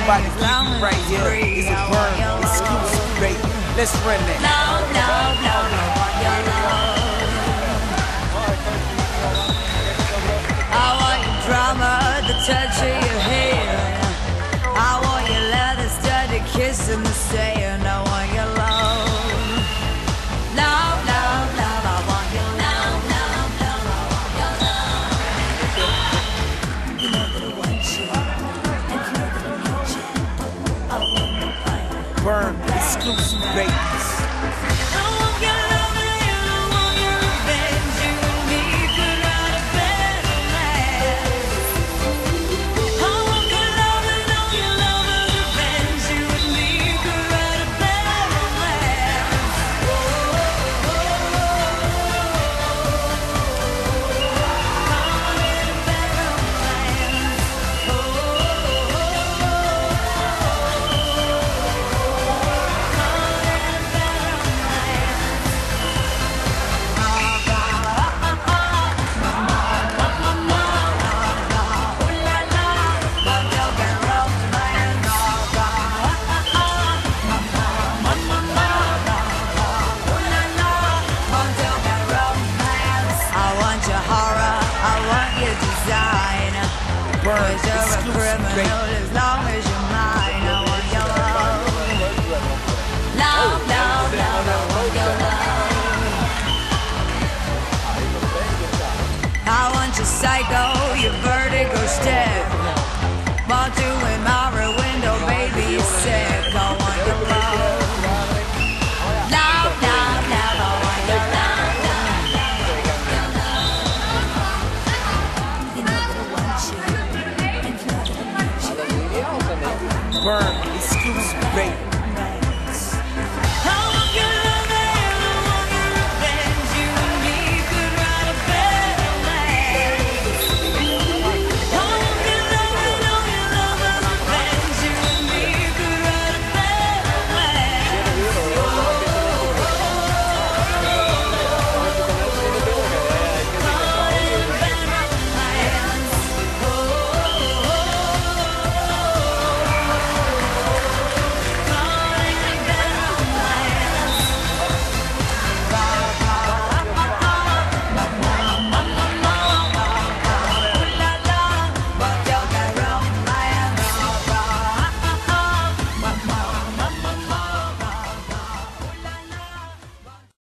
about to give you right here is a Burn exclusive, baby. Let's run that. No, no, no, no, want your love. I want your drama, the touch of your hair. I want your leather studded kiss in the sand. I want your love. No, no, no, I want your love. No, no, I want your love. You know that I want you, and you know that I need you. I want your fire. Burn exclusive, babies. I want your love and I want your revenge. You and me could write a better life. I want your love and all your lover's revenge. You and me could write a better life. Burn Cause you're a exclusive, criminal baby. as long as you're mine. I want your love. No, no, no, I want your love. I want your psycho, your vertigo step. Bought you in my rear window, baby, you sick. I want your love. No, no, no, I want your love. You know that I want you. Burn exclusive, baby.